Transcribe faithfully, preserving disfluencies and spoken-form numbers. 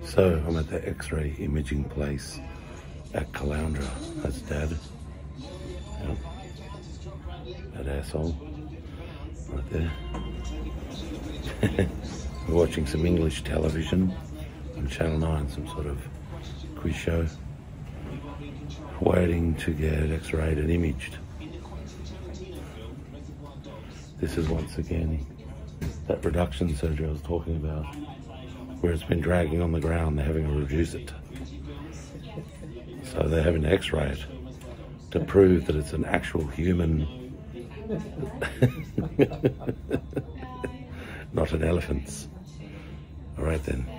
So I'm at the X-ray imaging place at Caloundra. That's Dad. Yep. That asshole right there. We're watching some English television on Channel nine, some sort of quiz show, waiting to get X-rayed and imaged. This is once again that reduction surgery I was talking about, where it's been dragging on the ground. They're having to reduce it. So they're having to X-ray it to prove that it's an actual human, not an elephant's. All right then.